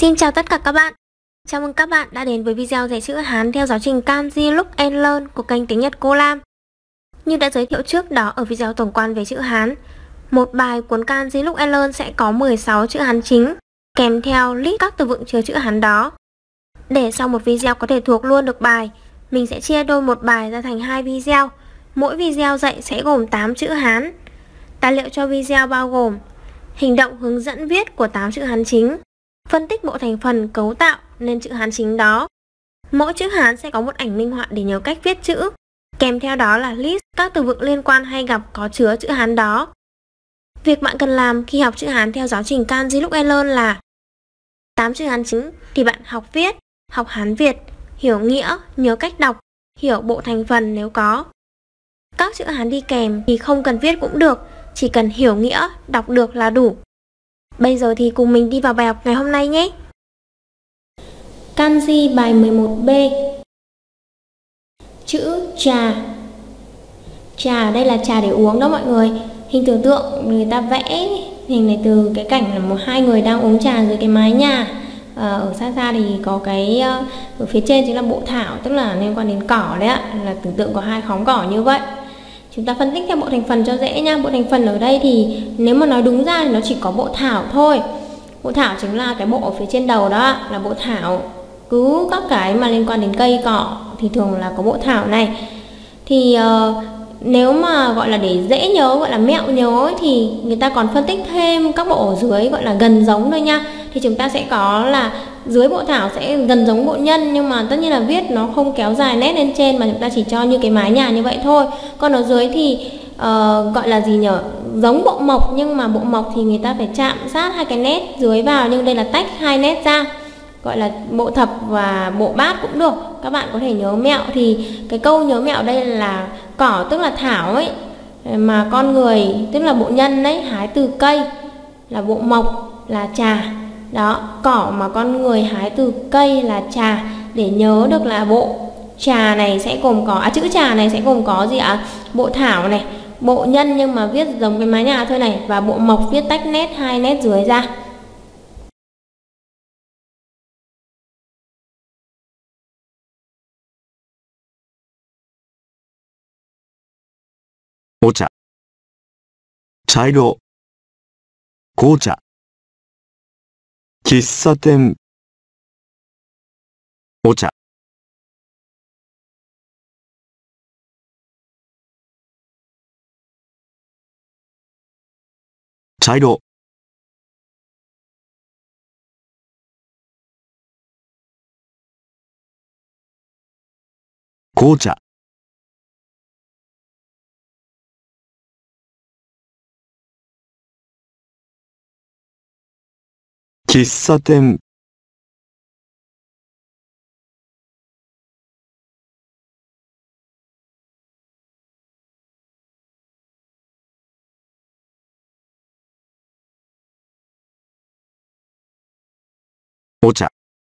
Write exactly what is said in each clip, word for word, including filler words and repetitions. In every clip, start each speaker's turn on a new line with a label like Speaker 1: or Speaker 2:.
Speaker 1: Xin chào tất cả các bạn. Chào mừng các bạn đã đến với video dạy chữ Hán theo giáo trình Kanji Look and Learn của kênh Tiếng Nhật Cô Lam. Như đã giới thiệu trước đó ở video tổng quan về chữ Hán, một bài cuốn Kanji Look and Learn sẽ có mười sáu chữ Hán chính kèm theo list các từ vựng chứa chữ Hán đó. Để sau một video có thể thuộc luôn được bài, mình sẽ chia đôi một bài ra thành hai video. Mỗi video dạy sẽ gồm tám chữ Hán. Tài liệu cho video bao gồm hình động hướng dẫn viết của tám chữ Hán chính, phân tích bộ thành phần cấu tạo nên chữ Hán chính đó. Mỗi chữ Hán sẽ có một ảnh minh họa để nhớ cách viết chữ. Kèm theo đó là list các từ vựng liên quan hay gặp có chứa chữ Hán đó. Việc bạn cần làm khi học chữ Hán theo giáo trình Kanji Look and Learn là tám chữ Hán chính thì bạn học viết, học Hán Việt, hiểu nghĩa, nhớ cách đọc, hiểu bộ thành phần nếu có. Các chữ Hán đi kèm thì không cần viết cũng được, chỉ cần hiểu nghĩa, đọc được là đủ. Bây giờ thì cùng mình đi vào bài học ngày hôm nay nhé. Kanji bài mười một B. Chữ trà. Trà đây là trà để uống đó mọi người. Hình tưởng tượng người ta vẽ hình này từ cái cảnh là một hai người đang uống trà dưới cái mái nhà. À, ở xa xa thì có cái ở phía trên chính là bộ thảo, tức là liên quan đến cỏ đấy ạ, là tưởng tượng có hai khóm cỏ như vậy. Chúng ta phân tích theo bộ thành phần cho dễ nha. Bộ thành phần ở đây thì nếu mà nói đúng ra thì nó chỉ có bộ thảo thôi. Bộ thảo chính là cái bộ ở phía trên đầu đó là bộ thảo. Cứ các cái mà liên quan đến cây cỏ thì thường là có bộ thảo này. Thì uh, nếu mà gọi là để dễ nhớ, gọi là mẹo nhớ ấy, thì người ta còn phân tích thêm các bộ ở dưới gọi là gần giống thôi nha. Thì chúng ta sẽ có là dưới bộ thảo sẽ gần giống bộ nhân, nhưng mà tất nhiên là viết nó không kéo dài nét lên trên mà chúng ta chỉ cho như cái mái nhà như vậy thôi. Còn ở dưới thì uh, gọi là gì nhở, giống bộ mộc, nhưng mà bộ mộc thì người ta phải chạm sát hai cái nét dưới vào, nhưng đây là tách hai nét ra, gọi là bộ thập và bộ bát cũng được. Các bạn có thể nhớ mẹo thì cái câu nhớ mẹo đây là cỏ tức là thảo ấy, mà con người tức là bộ nhân đấy, hái từ cây là bộ mộc là trà. Đó, cỏ mà con người hái từ cây là trà. Để nhớ được là bộ trà này sẽ gồm có, à chữ trà này sẽ gồm có gì ạ? Bộ thảo này, bộ nhân nhưng mà viết giống cái mái nhà thôi này, và bộ mộc viết tách nét hai nét dưới ra.
Speaker 2: Ô trà. Trái độ. Cô trà. 喫茶店お茶茶色紅茶 喫茶店 お茶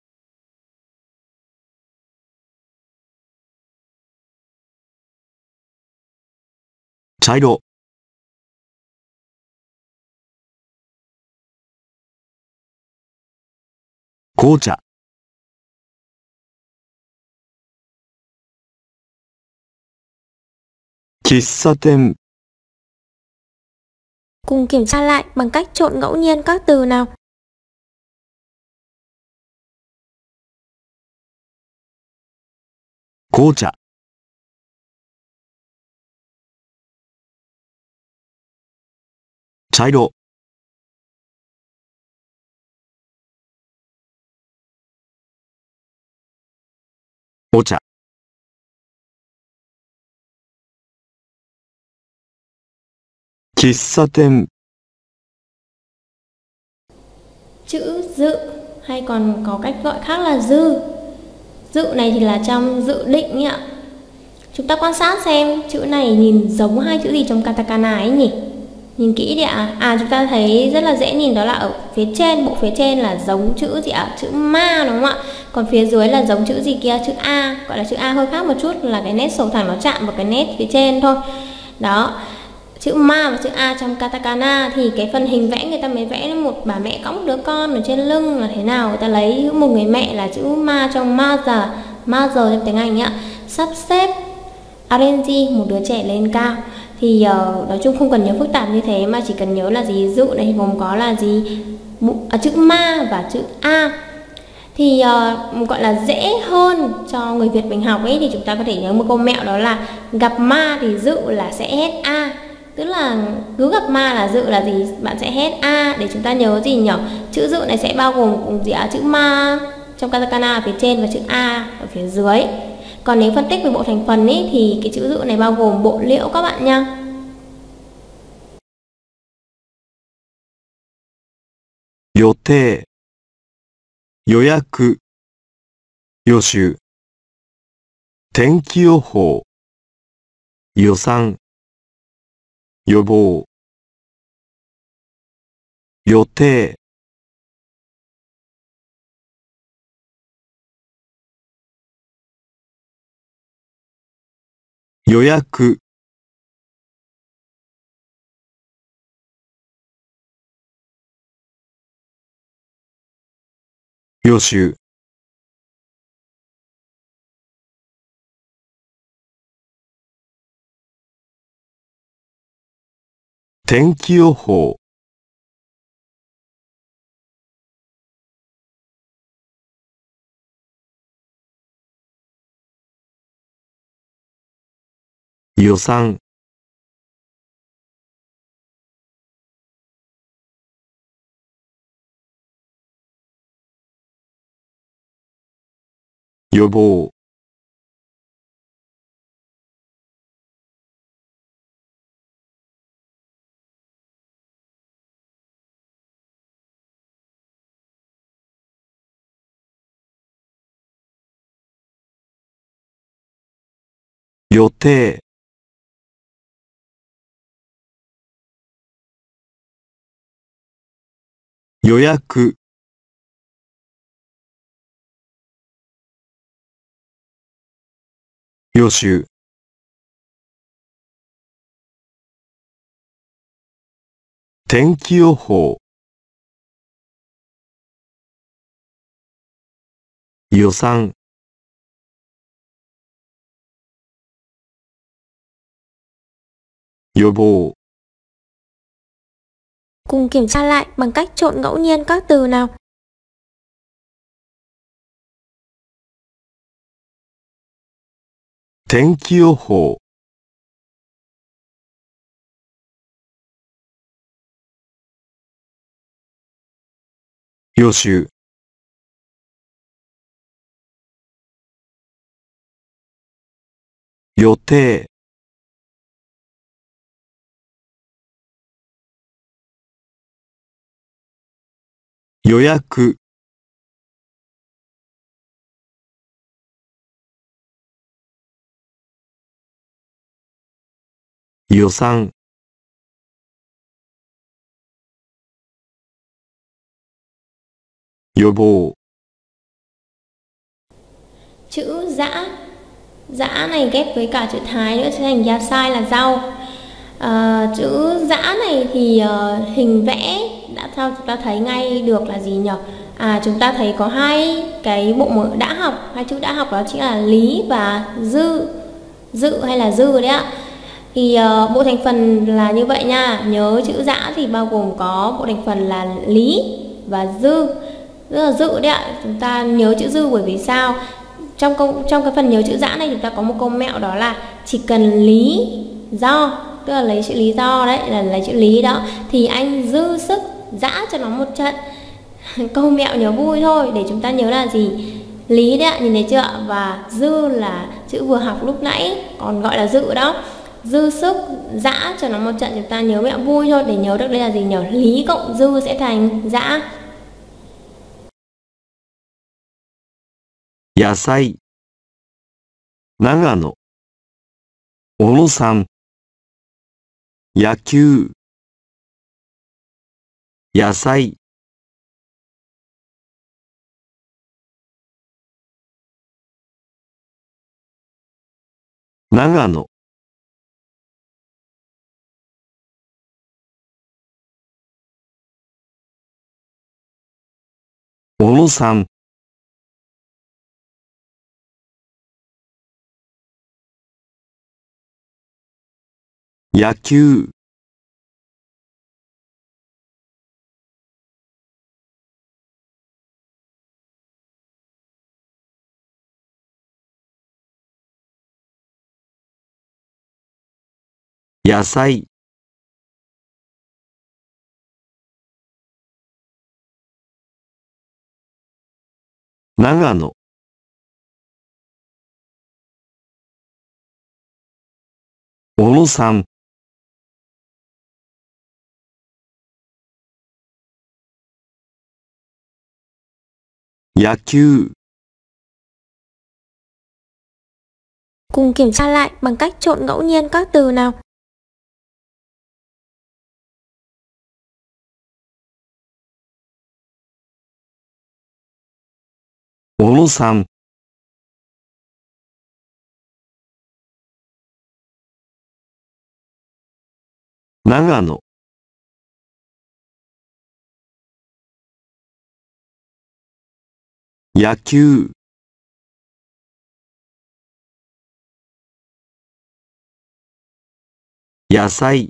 Speaker 2: 茶色 紅茶 喫茶店
Speaker 1: Cùng kiểm tra lại bằng cách trộn ngẫu nhiên các từ nào.
Speaker 2: 紅茶 茶色 お茶 喫茶店
Speaker 1: Chữ dự hay còn có cách gọi khác là dư. Dự này thì là trong dự định ấy ạ. Chúng ta quan sát xem chữ này nhìn giống hai chữ gì trong katakana ấy nhỉ? Nhìn kỹ đi ạ. À chúng ta thấy rất là dễ nhìn, đó là ở phía trên, bộ phía trên là giống chữ gì ạ? Chữ ma đúng không ạ? Còn phía dưới là giống chữ gì kia? Chữ A, gọi là chữ A hơi khác một chút, là cái nét sầu thẳng nó chạm vào cái nét phía trên thôi. Đó. chữ ma và chữ a trong katakana thì cái phần hình vẽ người ta mới vẽ một bà mẹ cõng một đứa con ở trên lưng là thế nào. Người ta lấy một người mẹ là chữ ma trong mother, mother trong tiếng Anh ạ. Sắp xếp, arrange một đứa trẻ lên cao. Thì uh, nói chung không cần nhớ phức tạp như thế mà chỉ cần nhớ là gì dụ này gồm có là gì à, chữ ma và chữ a. Thì uh, gọi là dễ hơn cho người Việt mình học ấy thì chúng ta có thể nhớ một câu mẹo đó là gặp ma thì dự là sẽ hết a. Tức là cứ gặp ma là dự là gì bạn sẽ hết a. Để chúng ta nhớ gì nhỉ? Chữ dự này sẽ bao gồm gì ạ? Chữ ma trong katakana ở phía trên và chữ a ở phía dưới. Còn nếu phân tích về bộ thành phần ấy thì cái chữ dự này bao gồm bộ liễu các bạn nha.
Speaker 2: 予定、予約、予習、天気予報、予算、予防、予定、予約、予習、天気予報、予算、予防、予定、予約、予習、天気予報、予算、予防。
Speaker 1: Cùng kiểm tra lại bằng cách trộn ngẫu nhiên các từ nào.
Speaker 2: 天気予報、予習、予定、予約、予算、予防。
Speaker 1: Chữ dã, dã này ghép với cả chữ thái nữa sẽ thành yasai là rau. À, chữ dã này thì uh, hình vẽ đã sao chúng ta thấy ngay được là gì nhỉ? À, chúng ta thấy có hai cái bộ mở đã học, hai chữ đã học đó chính là lý và dư, dự hay là dư đấy ạ. Thì uh, bộ thành phần là như vậy nha. Nhớ chữ dã thì bao gồm có bộ thành phần là lý và dư. Rất là dự đấy ạ. Chúng ta nhớ chữ dư bởi vì sao? Trong câu trong cái phần nhớ chữ dã này chúng ta có một câu mẹo đó là chỉ cần lý do, tức là lấy chữ lý do đấy, là lấy chữ lý đó thì anh dư sức dã cho nó một trận. Câu mẹo nhớ vui thôi để chúng ta nhớ là gì? Lý đấy ạ, nhìn thấy chưa? Và dư là chữ vừa học lúc nãy còn gọi là dự đó. Dư sức dã cho nó một trận, chúng ta nhớ mẹo vui thôi để nhớ được đây là gì nhỉ? Lý cộng dư sẽ thành dã.
Speaker 2: 野菜、長野、小野さん、野球、野菜、長野、 小野さん、野球、野菜、長野、小野さん、野球、
Speaker 1: Cùng kiểm tra lại bằng cách trộn ngẫu nhiên các từ nào.
Speaker 2: 小野さん、長野、野球、 野菜、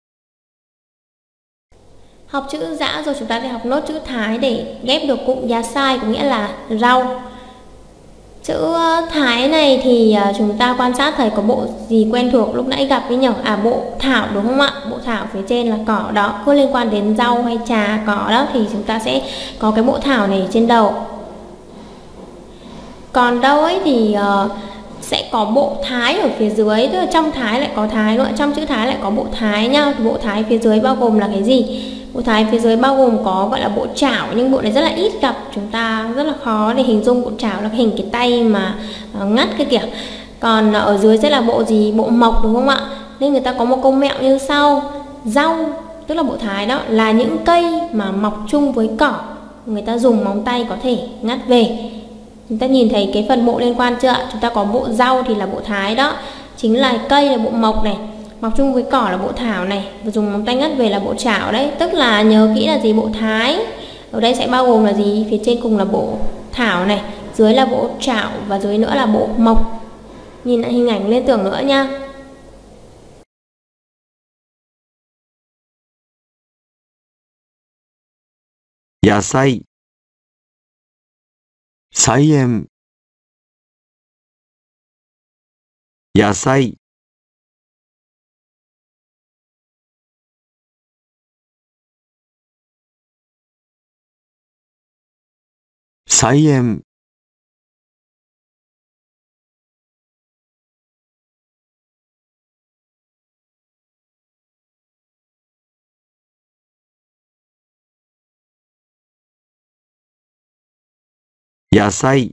Speaker 1: Học chữ dã rồi chúng ta sẽ học nốt chữ Thái để ghép được cụm yasai có nghĩa là rau. Chữ Thái này thì chúng ta quan sát thấy có bộ gì quen thuộc lúc nãy gặp với nhỉ? À, bộ thảo đúng không ạ? Bộ thảo phía trên là cỏ đó, có liên quan đến rau hay trà cỏ đó thì chúng ta sẽ có cái bộ thảo này trên đầu. Còn đâu ấy thì uh, sẽ có bộ Thái ở phía dưới, tức là trong Thái lại có Thái nữa, trong chữ Thái lại có bộ Thái nha. Bộ Thái phía dưới bao gồm là cái gì? Bộ Thái phía dưới bao gồm có gọi là bộ chảo, nhưng bộ này rất là ít gặp, chúng ta rất là khó để hình dung bộ chảo là cái hình cái tay mà uh, ngắt cái kìa. Còn uh, ở dưới sẽ là bộ gì? Bộ mộc đúng không ạ? Nên người ta có một câu mẹo như sau: rau, tức là bộ Thái đó, là những cây mà mọc chung với cỏ, người ta dùng móng tay có thể ngắt về. Chúng ta nhìn thấy cái phần bộ liên quan chưa ạ? Chúng ta có bộ rau thì là bộ Thái đó, chính là cây là bộ mộc này, mọc chung với cỏ là bộ thảo này, và dùng móng tay ngắt về là bộ chảo đấy. Tức là nhớ kỹ là gì? Bộ Thái ở đây sẽ bao gồm là gì? Phía trên cùng là bộ thảo này, dưới là bộ chảo và dưới nữa là bộ mộc. Nhìn lại hình ảnh liên tưởng nữa nha.
Speaker 2: 野菜、菜園、野菜、菜園、 野菜、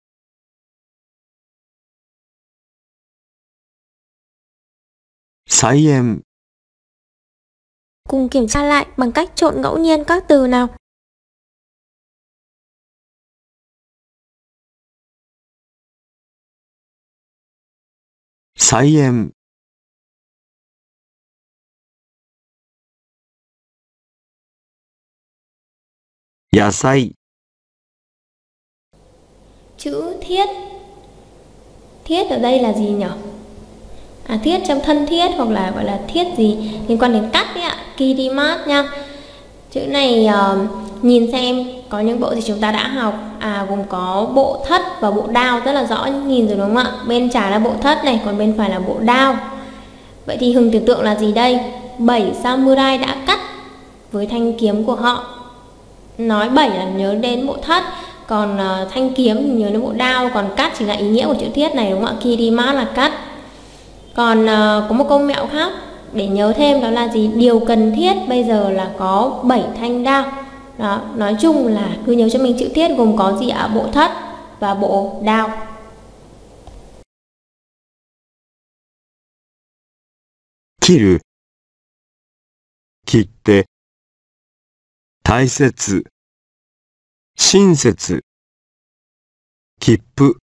Speaker 2: 菜園、
Speaker 1: Cùng kiểm tra lại bằng cách trộn ngẫu nhiên các từ nào.
Speaker 2: 菜園、 野菜、
Speaker 1: Chữ thiết. Thiết ở đây là gì nhỉ? À, thiết trong thân thiết hoặc là gọi là thiết gì liên quan đến cắt đấy ạ, kirimat nha. Chữ này uh, nhìn xem có những bộ gì chúng ta đã học. À, gồm có bộ thất và bộ đao, rất là rõ nhìn rồi đúng không ạ? Bên trái là bộ thất này, còn bên phải là bộ đao. Vậy thì Hưng tưởng tượng là gì đây? Bảy samurai đã cắt với thanh kiếm của họ. Nói bảy là nhớ đến bộ thất, còn uh, thanh kiếm thì nhớ đến bộ đao, còn cắt chỉ là ý nghĩa của chữ thiết này đúng không ạ? Kirimat là cắt. Còn uh, có một câu mẹo khác để nhớ thêm, đó là gì? Điều cần thiết bây giờ là có bảy thanh đao. Đó, nói chung là cứ nhớ cho mình chữ thiết gồm có gì ạ? Bộ thất và bộ đao.
Speaker 2: 切る、切って、大切、親切、切符、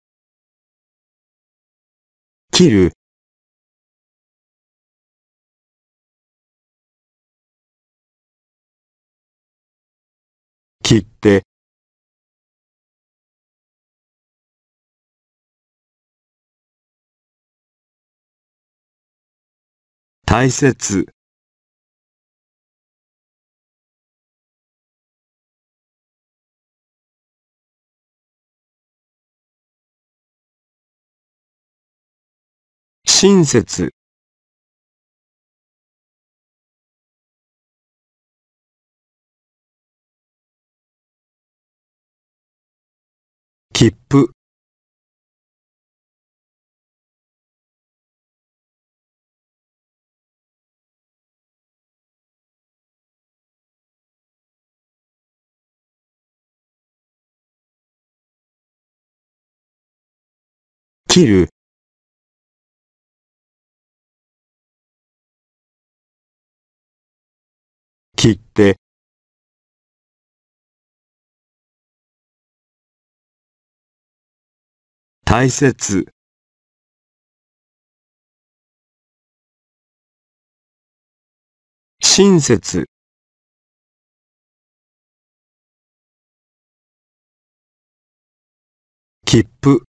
Speaker 2: 切る、切って、 大切、親切、切符、切る、切って、大切、親切、切符。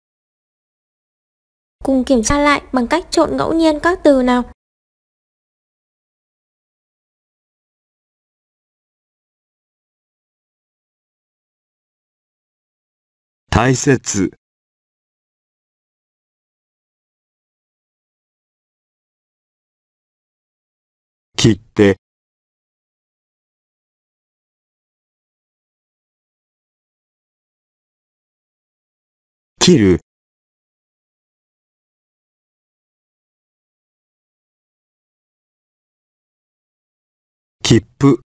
Speaker 1: Cùng kiểm tra lại bằng cách trộn ngẫu nhiên các từ nào.
Speaker 2: 大切、切って、切る、切符、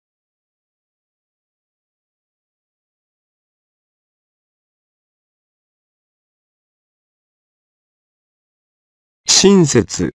Speaker 2: 親切、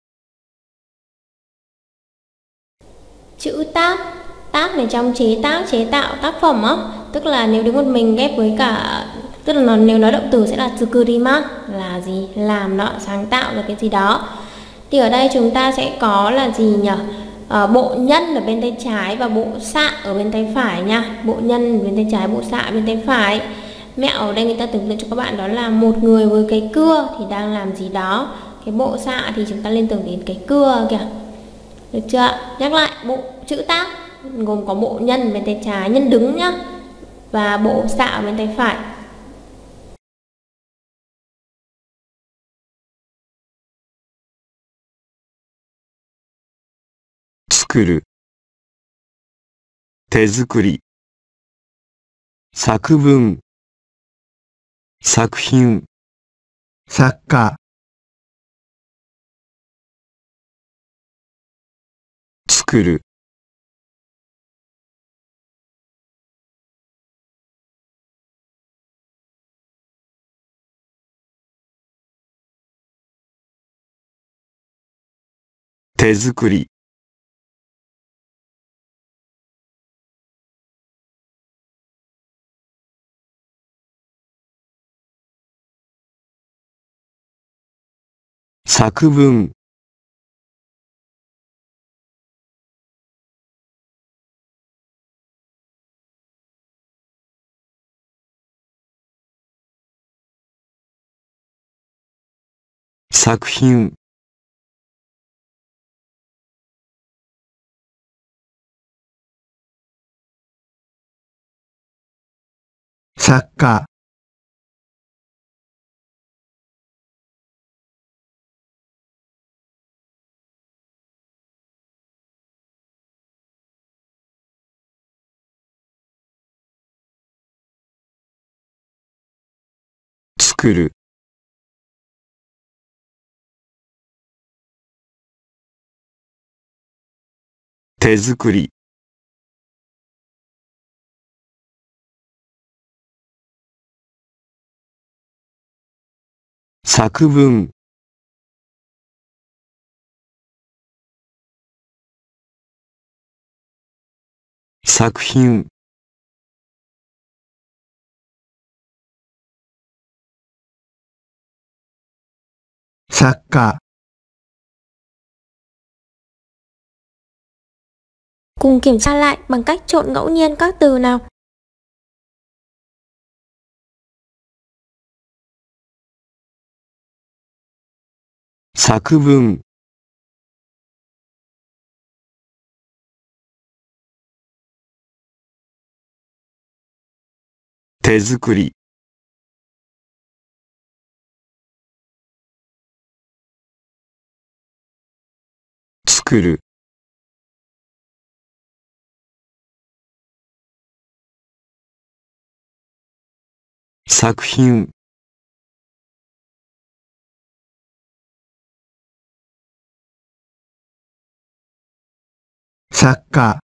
Speaker 1: Chữ tác, tác này trong chế tác, chế tạo tác phẩm á, tức là nếu đứng một mình ghép với cả, tức là nó, nếu nói động từ sẽ là tsukurima, là gì, làm đó, sáng tạo là cái gì đó. Thì ở đây chúng ta sẽ có là gì nhỉ? À, bộ nhân ở bên tay trái và bộ xạ ở bên tay phải nha. Bộ nhân ở bên tay trái, bộ xạ bên tay phải. Mẹo ở đây người ta tưởng tượng cho các bạn đó là một người với cái cưa thì đang làm gì đó. Cái bộ xạ thì chúng ta liên tưởng đến cái cưa kìa. Được chưa? Nhắc lại, bộ chữ tác gồm có bộ nhân bên tay trái, nhân đứng nhá, và bộ xạ ở bên tay phải.
Speaker 2: 作る、手作り、作文、作品、作家、作る、手作り、作文、作品、作家、 作る、手作り、作文、作品、作家。
Speaker 1: Cùng kiểm tra lại bằng cách trộn ngẫu nhiên các từ nào.
Speaker 2: 作文、 手作り、作る、作品、作家、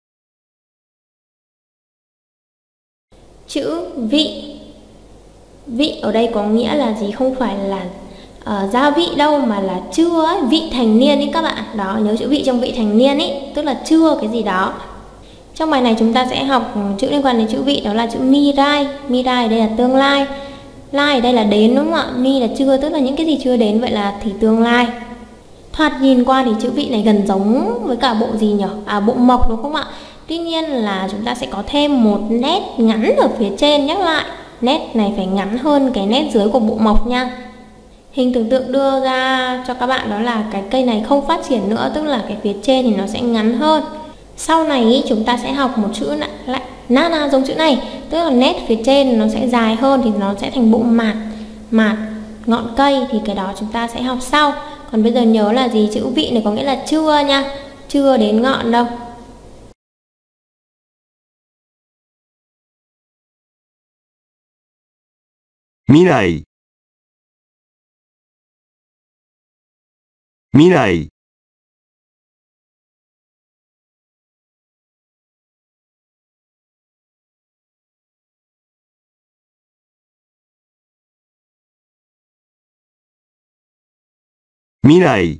Speaker 1: Chữ vị. Vị ở đây có nghĩa là gì? Không phải là uh, gia vị đâu, mà là chưa ấy, vị thành niên ấy các bạn. Đó, nhớ chữ vị trong vị thành niên ấy, tức là chưa cái gì đó. Trong bài này chúng ta sẽ học chữ liên quan đến chữ vị, đó là chữ mirai. Mirai ở đây là tương lai. Lai ở đây là đến, đúng không ạ? Mi là chưa, tức là những cái gì chưa đến, vậy là thì tương lai. Thoạt nhìn qua thì chữ vị này gần giống với cả bộ gì nhỉ? À, bộ mộc đúng không ạ? Tuy nhiên là chúng ta sẽ có thêm một nét ngắn ở phía trên, nhắc lại. Nét này phải ngắn hơn cái nét dưới của bộ mộc nha. Hình tưởng tượng đưa ra cho các bạn đó là cái cây này không phát triển nữa, tức là cái phía trên thì nó sẽ ngắn hơn. Sau này ý, chúng ta sẽ học một chữ lại nana giống chữ này, tức là nét phía trên nó sẽ dài hơn thì nó sẽ thành bộ mạt, mạt ngọn cây, thì cái đó chúng ta sẽ học sau. Còn bây giờ nhớ là gì? Chữ vị này có nghĩa là chưa nha, chưa đến ngọn đâu.
Speaker 2: Mirai, mirai, mirai.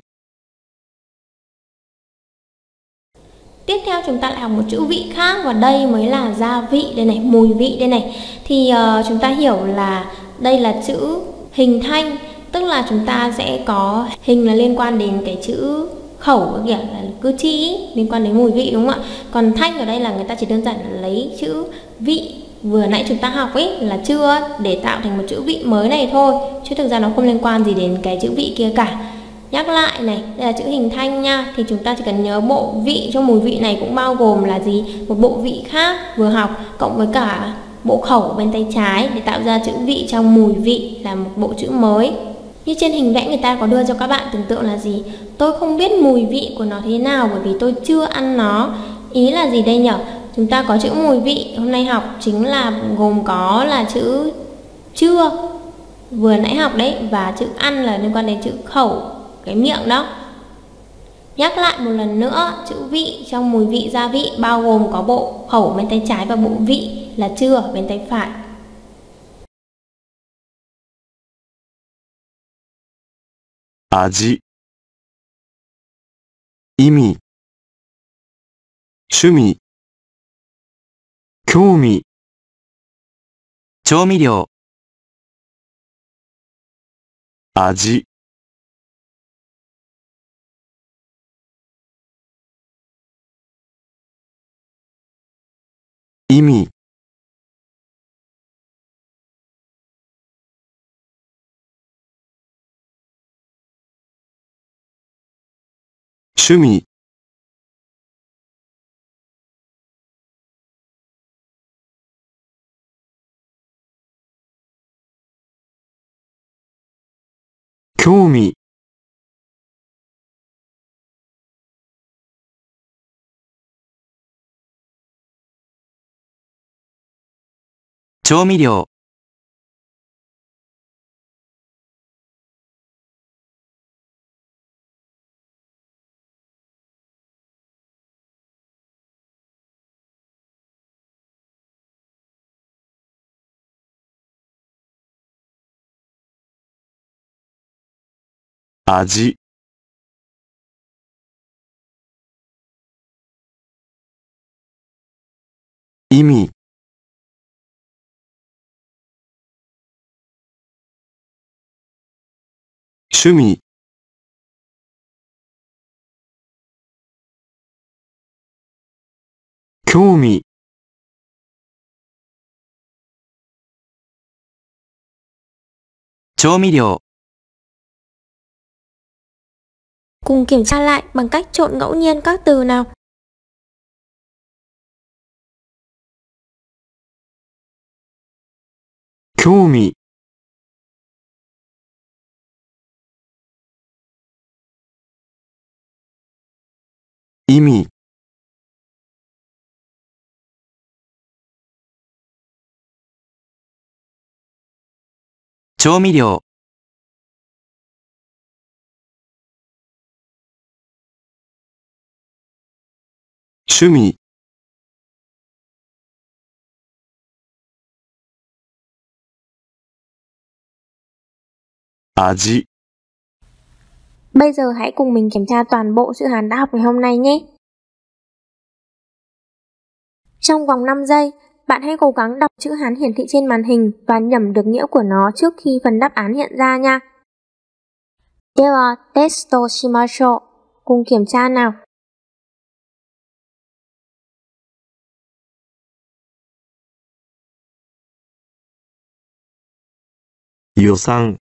Speaker 1: Tiếp theo chúng ta lại học một chữ vị khác, và đây mới là gia vị đây này, mùi vị đây này. Thì uh, chúng ta hiểu là đây là chữ hình thanh, tức là chúng ta sẽ có hình là liên quan đến cái chữ khẩu, kiểu là cư chi liên quan đến mùi vị, đúng không ạ? Còn thanh ở đây là người ta chỉ đơn giản lấy chữ vị vừa nãy chúng ta học ấy là chưa để tạo thành một chữ vị mới này thôi, chứ thực ra nó không liên quan gì đến cái chữ vị kia cả. Nhắc lại này, đây là chữ hình thanh nha, thì chúng ta chỉ cần nhớ bộ vị trong mùi vị này cũng bao gồm là gì? Một bộ vị khác vừa học cộng với cả bộ khẩu bên tay trái để tạo ra chữ vị trong mùi vị là một bộ chữ mới. Như trên hình vẽ người ta có đưa cho các bạn tưởng tượng là gì? Tôi không biết mùi vị của nó thế nào bởi vì tôi chưa ăn nó. Ý là gì đây nhỉ? Chúng ta có chữ mùi vị hôm nay học chính là gồm có là chữ chưa vừa nãy học đấy, và chữ ăn là liên quan đến chữ khẩu, cái miệng đó. Nhắc lại một lần nữa, chữ vị trong mùi vị gia vị bao gồm có bộ khẩu bên tay trái và bộ vị là chưa bên tay phải.
Speaker 2: Aji, 意味、趣味、興味、
Speaker 3: 調味料、
Speaker 2: 味、意味、趣味、興味、
Speaker 3: 調味料、
Speaker 2: 味、意味、趣味、 興味、
Speaker 3: 調味料。
Speaker 1: Cùng kiểm tra lại bằng cách trộn ngẫu nhiên các từ nào.
Speaker 2: 意味、
Speaker 3: 調味料、
Speaker 2: 趣味、味、
Speaker 1: Bây giờ hãy cùng mình kiểm tra toàn bộ chữ Hán đã học ngày hôm nay nhé. Trong vòng năm giây, bạn hãy cố gắng đọc chữ Hán hiển thị trên màn hình và nhẩm được nghĩa của nó trước khi phần đáp án hiện ra nha. Dewa testo shimashou. Cùng kiểm tra nào.
Speaker 2: 予算、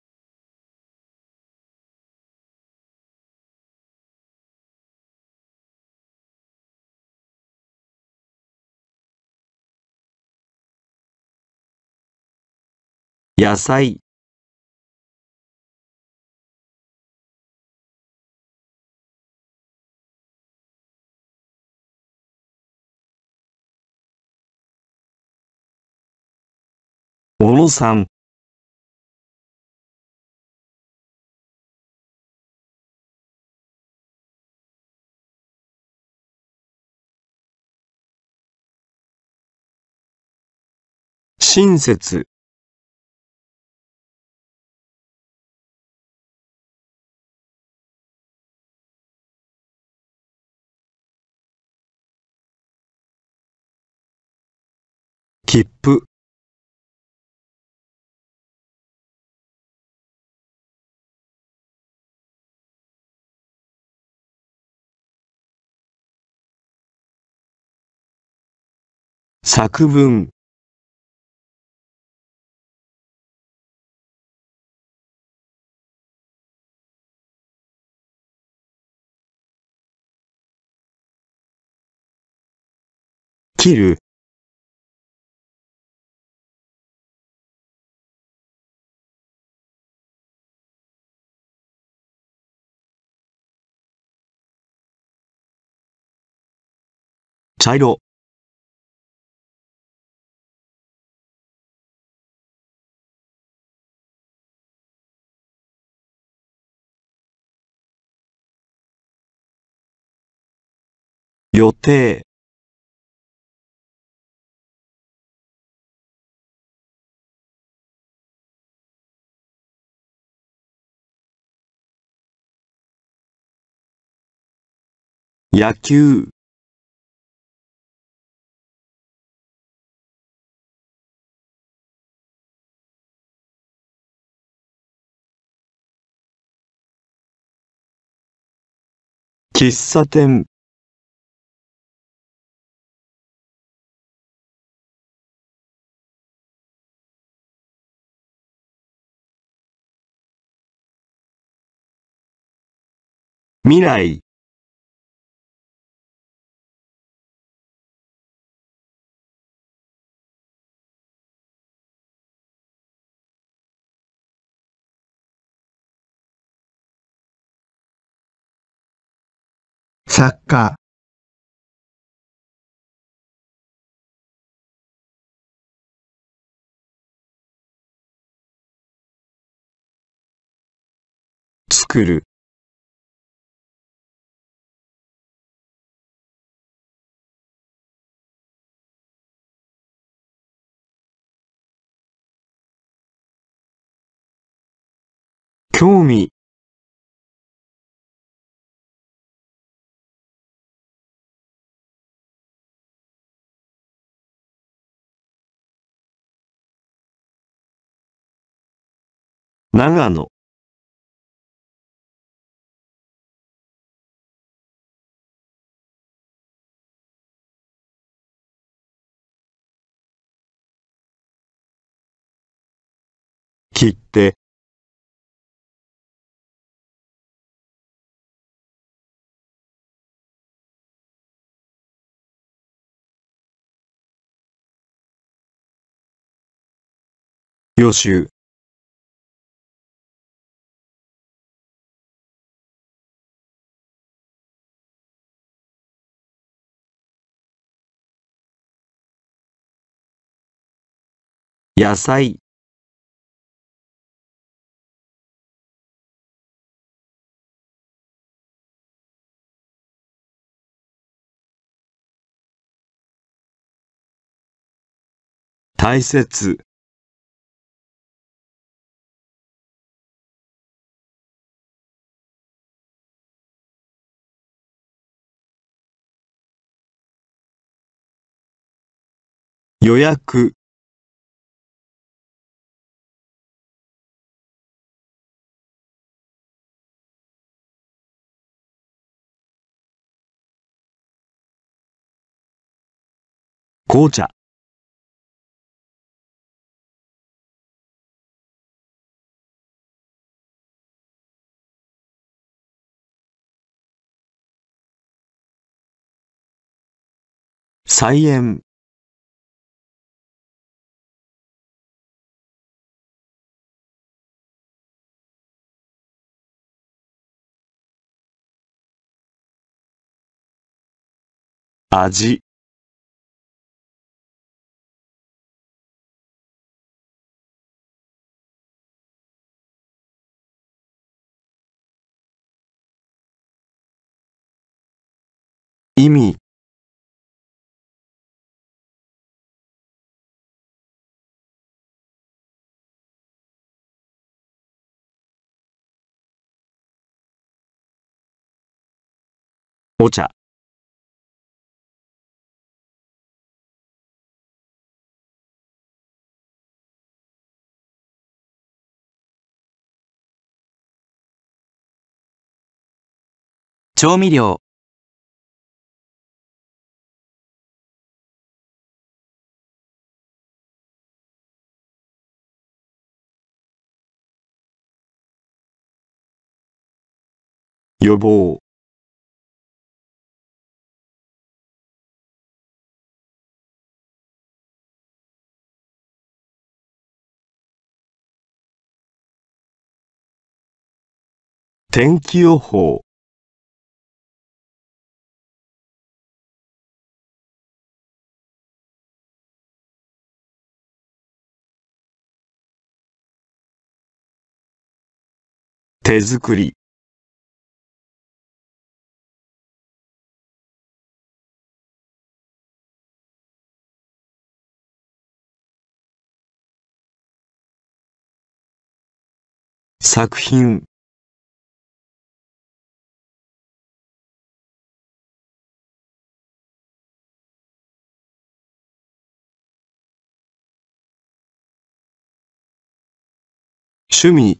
Speaker 2: 野菜、小野さん、親切、切符、作文、切る、茶色、予定、野球、喫茶店、未来、作家、作る、興味、長野、切手、予習、 野菜、大切、予約、紅茶、菜園、味、意味、お茶、
Speaker 3: 調味料、
Speaker 2: 予防、天気予報、手作り、作品、趣味、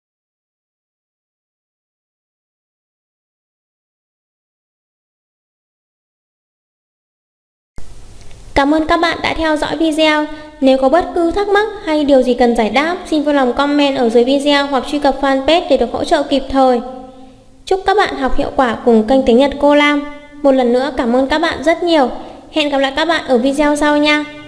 Speaker 1: Cảm ơn các bạn đã theo dõi video. Nếu có bất cứ thắc mắc hay điều gì cần giải đáp, xin vui lòng comment ở dưới video hoặc truy cập fanpage để được hỗ trợ kịp thời. Chúc các bạn học hiệu quả cùng kênh Tiếng Nhật Cô Lam. Một lần nữa cảm ơn các bạn rất nhiều. Hẹn gặp lại các bạn ở video sau nha.